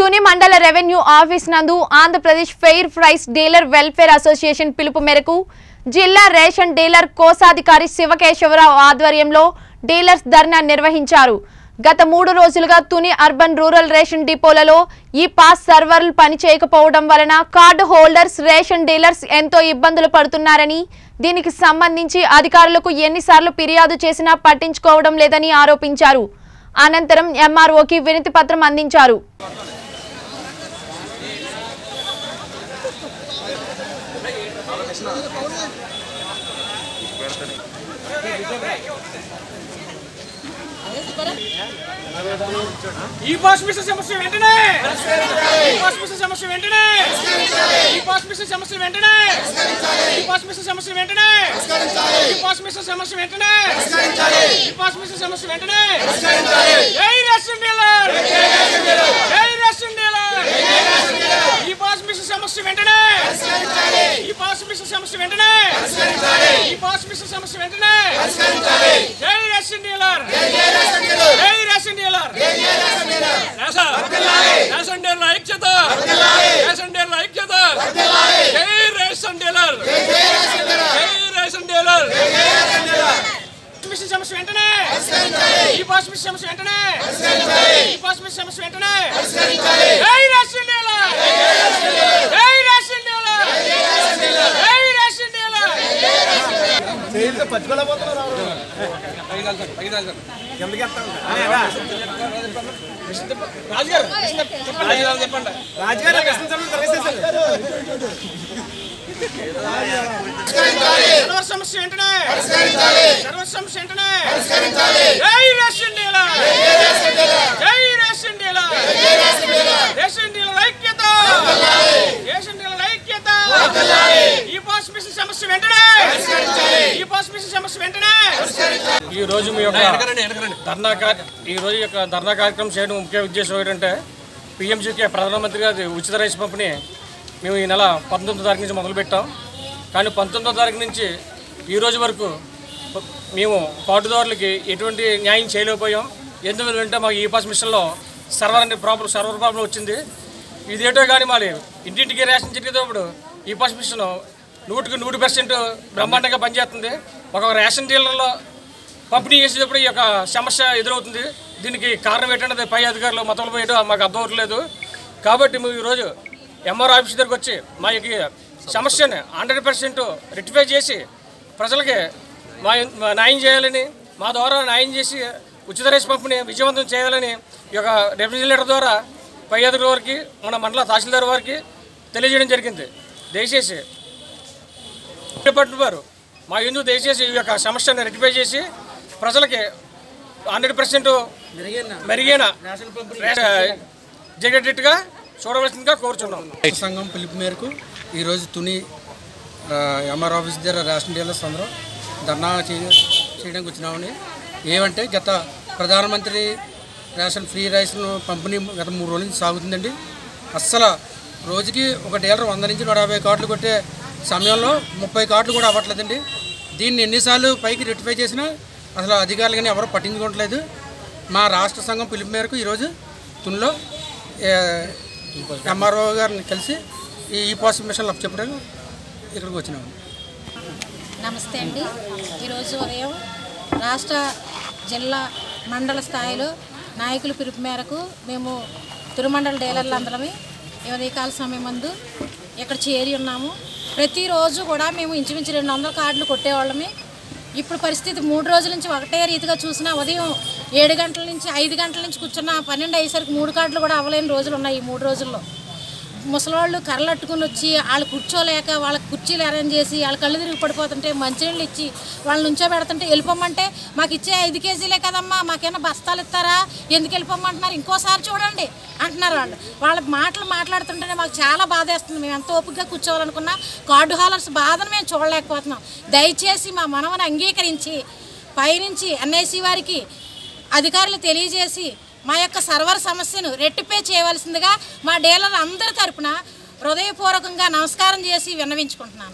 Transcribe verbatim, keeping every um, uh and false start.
తుని మండల revenue office నందు Andhra Pradesh fair price dealer welfare association పిలుపు మేరకు జిల్లా రేషన్ డీలర్ కోశాధికారి శివకేశవరావు ఆధ్వర్యంలో డీలర్స్ ధర్నా నిర్వహించారు. గత మూడు రోజులుగా తుని అర్బన్ రూరల్ రేషన్ డిపోలలో ఈ పాస్ సర్వర్లు పనిచేయకపోవడం వలన కార్డు హోల్డర్స్ రేషన్ డీలర్స్ ఎంతో ఇబ్బందులు పడుతున్నారని, దీనికి సంబంధించి అధికారులకు ఎన్నిసార్లు ఫిర్యాదు చేసినా పట్టించుకోవడం లేదని ఆరోపించారు. అనంతరం ఎంఆర్ఓకి వినతి పత్రం అందించారు. ఈ పాస్ మిషన్ సమస్య వెంటనే ఈ పాస్ మిషన్ సమస్య వెంటనే ఈ పాస్ మిషన్ సమస్య వెంటనే ఈ పాస్ మిషన్ సమస్య వెంటనే ఈ పాస్ మిషన్ సమస్య వెంటనే ఈ పాస్ మిషన్ సమస్య వెంటనే జై రేషన్ డీలర్ జై ration dealer ePOS machine సమస్య వెంటనే ఈ పాస్ మిషన్ సమస్య వెంటనే ఈ పాస్ మిషన్ సమస్య వెంటనే జై రేషన్ డీలర్ జై రేషన్ డీలర్ రేషన్ డీలర్ ఐక్యత రేషన్ డీలర్ ఐక్యత జై రేషన్ డీలర్ జై రేషన్ డీలర్ మిషన్ సమస్య వెంటనే ఈ పాస్ మిషన్ సమస్య వెంటనే ఈ పాస్ మిషన్ సమస్య వెంటనే జై రేషన్ డీలర్ జై రేషన్ డీలర్ జై రేషన్ డీలర్ చేయితే పట్టుకోలేకపోతున్నారు ఐదాలు సార్ ఐదాలు సార్ ఎందుకు చెప్తాను రాజుగారు రాజుగారు చెప్పండి రాజుగారు సర్వర్ సమస్య వెంటనే సర్వర్ సమస్య వెంటనే జై రేషన్ డీలర్ జై రేషన్ డీలర్ రేషన్ డీలర్ ఐక్యత రేషన్ డీలర్ ఐక్యత ఈ పాస్ మిషన్ సమస్య వెంటనే ఈ పాస్ మిషన్ సమస్య వెంటనే ఈ రోజు మీ యొక్క ధర్నా ఈ రోజు యొక్క ధర్నా కార్యక్రమం చేయడం ముఖ్య ఉద్దేశం ఏంటంటే పిఎంజీకే ప్రధానమంత్రి గారి ఉచిత రైస్ పంపిణీ మేము ఈ నెల పంతొమ్మిదో తారీఖు నుంచి మొదలుపెట్టాం. కానీ పంతొమ్మిదో తారీఖు నుంచి ఈ రోజు వరకు మేము కార్డుదారులకి ఎటువంటి న్యాయం చేయలేకపోయాం. ఎందుకంటే మాకు ఈ పాస్ మిషన్లో సర్వర్ అంటే ప్రాబ్లం సర్వర్ ప్రాబ్లం వచ్చింది. ఇదేటో కానీ మరి ఇంటింటికి రేషన్ జరిగేటప్పుడు ఈ పాస్ మిషన్ నూటికి నూరు పర్సెంట్ బ్రహ్మాండంగా పనిచేస్తుంది. ఒక రేషన్ డీలర్లో పంపిణీ చేసేటప్పుడు ఈ యొక్క సమస్య ఎదురవుతుంది. దీనికి కారణం ఏంటంటే పై అధికారులు మతలు పోయేటో మాకు అర్థం అవ్వట్లేదు. కాబట్టి మేము ఈరోజు ఎంఆర్ ఆఫీస్ దగ్గరకు వచ్చి మా యొక్క సమస్యని హండ్రెడ్ పర్సెంట్ రెక్టిఫై చేసి ప్రజలకి మా న్యాయం చేయాలని, మా ద్వారా న్యాయం చేసి ఉచిత రేషన్ పంపిణీ విజయవంతం చేయాలని ఈ యొక్క రెవెన్యూ లెటర్ ద్వారా పై అధికారుల వారికి మన మండల తహసీల్దార్ వారికి తెలియజేయడం జరిగింది. దయచేసి డిపార్ట్మెంట్ వారు మా ఎందుకు దయచేసి ఈ యొక్క సమస్యను రెక్టిఫై చేసి ప్రజలకి హండ్రెడ్ పర్సెంట్ మెరుగైన జరిగేటట్టుగా చూడవలసిందిగా కోరుచున్నాం. సంఘం పిలుపు మేరకు ఈరోజు తుని ఎంఆర్ ఆఫీస్ దగ్గర రేషన్ డీలర్స్ అందరూ ధర్నా చేయడానికి వచ్చినామని. ఏమంటే గత ప్రధానమంత్రి రేషన్ ఫ్రీ రైస్ను పంపిణీ గత మూడు రోజుల నుంచి సాగుతుందండి. అస్సలు రోజుకి ఒక డీలర్ వంద నుంచి నూట యాభై కార్డులు కొట్టే సమయంలో ముప్పై కార్డులు కూడా అవ్వట్లేదండి. దీన్ని ఎన్నిసార్లు పైకి రెక్టిఫై చేసినా అసలు అధికారులు కానీ ఎవరు పట్టించుకోవట్లేదు. మా రాష్ట్ర సంఘం పిలుపు మేరకు ఈరోజు తునిలో ఎంఆర్ఓ గారిని కలిసి ఈ ఈ పాస్ మిషన్లు చెప్పడానికి ఇక్కడికి వచ్చినాము. నమస్తే అండి. ఈరోజు ఉదయం రాష్ట్ర జిల్లా మండల స్థాయిలో నాయకుల పిలుపు మేరకు మేము తిరుమండల డీలర్లు అందరమే ఉదయకాల సమయం ముందు ఇక్కడ చేరి ఉన్నాము. ప్రతిరోజు కూడా మేము ఇంచుమించు రెండు వందల కార్డులు కొట్టేవాళ్ళమే. ఇప్పుడు పరిస్థితి మూడు రోజుల నుంచి ఒకటే రీతిగా చూసినా ఉదయం ఏడు గంటల నుంచి ఐదు గంటల నుంచి కూర్చున్న పన్నెండు అయ్యేసరికి మూడు కార్డులు కూడా అవ్వలేని రోజులు ఉన్నాయి. ఈ మూడు రోజుల్లో ముసలివాళ్ళు కర్రలు అట్టుకుని వచ్చి వాళ్ళు కూర్చోలేక వాళ్ళకి కుర్చీలు అరేంజ్ చేసి వాళ్ళ కళ్ళు తిరిగి పడిపోతుంటే మంచినీళ్ళు ఇచ్చి వాళ్ళు నుంచో పెడుతుంటే వెళ్ళిపోమంటే మాకు ఇచ్చే ఐదు కేజీలే కదమ్మా, మాకేమైనా బస్తాలు ఇస్తారా, ఎందుకు వెళ్ళిపోమంటున్నారు, ఇంకోసారి చూడండి అంటున్నారు వాళ్ళు. వాళ్ళ మాటలు మాట్లాడుతుంటేనే మాకు చాలా బాధేస్తుంది. మేము ఎంత ఓపికగా కూర్చోవాలనుకున్నా కార్డు హాలర్స్ బాధను మేము చూడలేకపోతున్నాం. దయచేసి మా మనవని అంగీకరించి పైనుంచి ఎన్ఐసి వారికి అధికారులు తెలియజేసి మా యొక్క సర్వర్ సమస్యను రెట్టిఫై చేయవలసిందిగా మా డీలర్ అందరి తరపున హృదయపూర్వకంగా నమస్కారం చేసి విన్నవించుకుంటున్నాను.